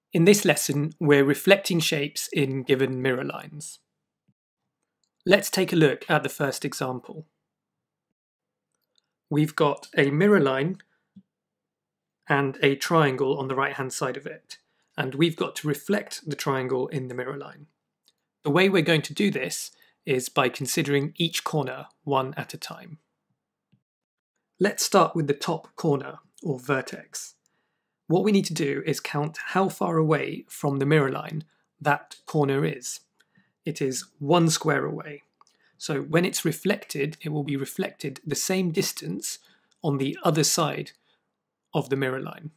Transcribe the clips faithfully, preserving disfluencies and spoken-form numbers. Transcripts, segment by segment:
In this lesson, we're reflecting shapes in given mirror lines. Let's take a look at the first example. We've got a mirror line and a triangle on the right-hand side of it, and we've got to reflect the triangle in the mirror line. The way we're going to do this is by considering each corner one at a time. Let's start with the top corner, or vertex. What we need to do is count how far away from the mirror line that corner is. It is one square away. So when it's reflected, it will be reflected the same distance on the other side of the mirror line.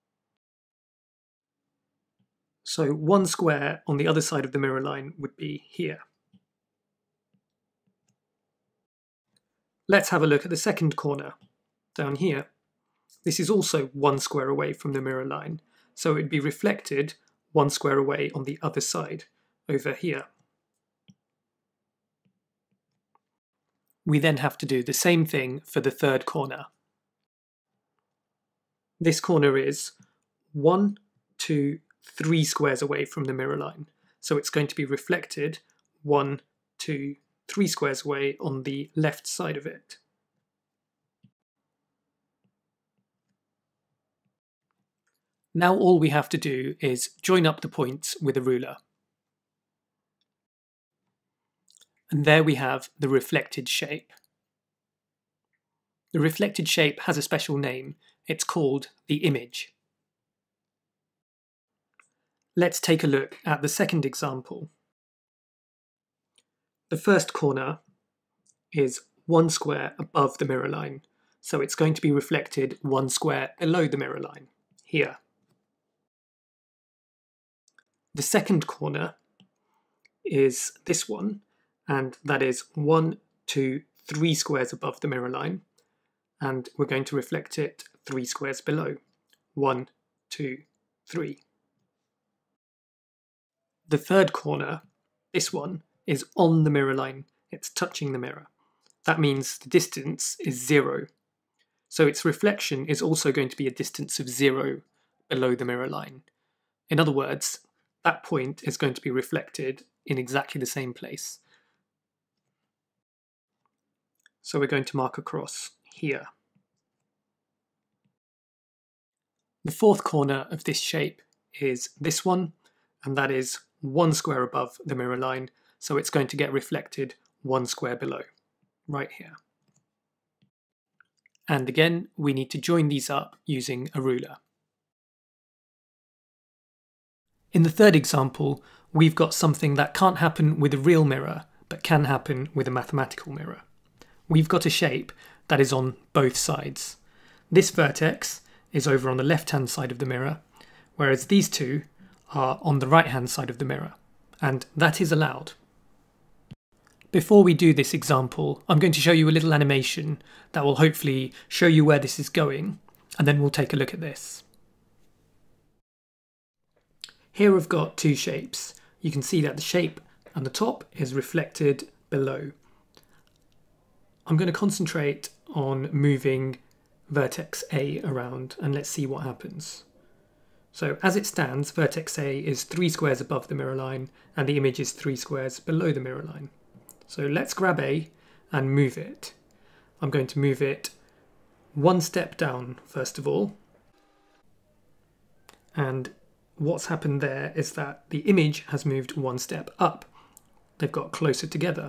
So one square on the other side of the mirror line would be here. Let's have a look at the second corner, down here. This is also one square away from the mirror line, so it would be reflected one square away on the other side, over here. We then have to do the same thing for the third corner. This corner is one, two, three squares away from the mirror line, so it's going to be reflected one, two, three squares away on the left side of it. Now all we have to do is join up the points with a ruler. And there we have the reflected shape. The reflected shape has a special name. It's called the image. Let's take a look at the second example. The first corner is one square above the mirror line, so it's going to be reflected one square below the mirror line, here. The second corner is this one, and that is one, two, three squares above the mirror line, and we're going to reflect it three squares below. One, two, three. The third corner, this one, is on the mirror line. It's touching the mirror. That means the distance is zero. So its reflection is also going to be a distance of zero below the mirror line. In other words, that point is going to be reflected in exactly the same place. So we're going to mark a cross here. The fourth corner of this shape is this one, and that is one square above the mirror line, so it's going to get reflected one square below, right here. And again, we need to join these up using a ruler. In the third example, we've got something that can't happen with a real mirror, but can happen with a mathematical mirror. We've got a shape that is on both sides. This vertex is over on the left-hand side of the mirror, whereas these two are on the right-hand side of the mirror, and that is allowed. Before we do this example, I'm going to show you a little animation that will hopefully show you where this is going, and then we'll take a look at this. Here we've got two shapes. You can see that the shape on the top is reflected below. I'm going to concentrate on moving vertex A around, and let's see what happens. So as it stands, vertex A is three squares above the mirror line, and the image is three squares below the mirror line. So let's grab A and move it. I'm going to move it one step down first of all, and what's happened there is that the image has moved one step up. They've got closer together.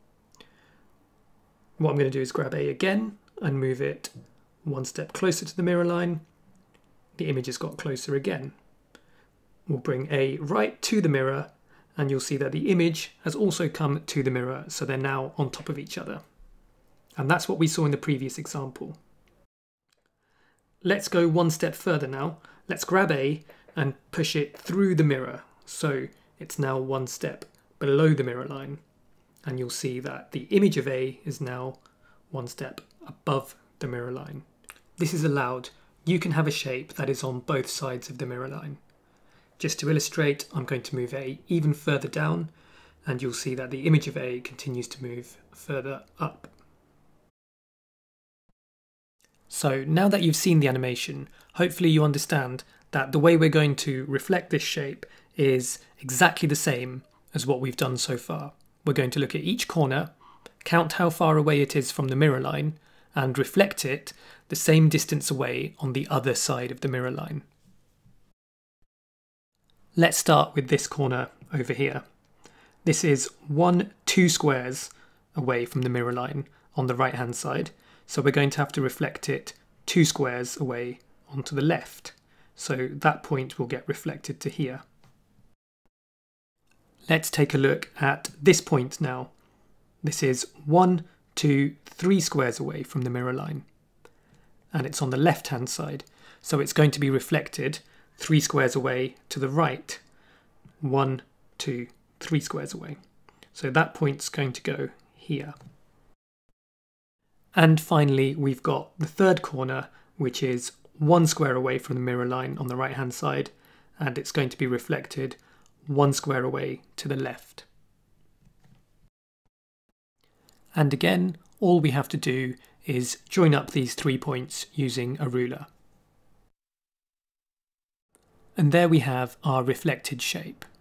What I'm going to do is grab A again and move it one step closer to the mirror line. The image has got closer again. We'll bring A right to the mirror, and you'll see that the image has also come to the mirror, so they're now on top of each other. And that's what we saw in the previous example. Let's go one step further now. Let's grab A and push it through the mirror, so it's now one step below the mirror line, and you'll see that the image of A is now one step above the mirror line. This is allowed. You can have a shape that is on both sides of the mirror line. Just to illustrate, I'm going to move A even further down, and you'll see that the image of A continues to move further up. So now that you've seen the animation, hopefully you understand that the way we're going to reflect this shape is exactly the same as what we've done so far. We're going to look at each corner, count how far away it is from the mirror line, and reflect it the same distance away on the other side of the mirror line. Let's start with this corner over here. This is one, two squares away from the mirror line on the right hand side, so we're going to have to reflect it two squares away onto the left. So that point will get reflected to here. Let's take a look at this point now. This is one, two, three squares away from the mirror line. And it's on the left hand side, so it's going to be reflected three squares away to the right. One, two, three squares away. So that point's going to go here. And finally, we've got the third corner, which is one square away from the mirror line on the right hand side, and it's going to be reflected one square away to the left. And again, all we have to do is join up these three points using a ruler. And there we have our reflected shape.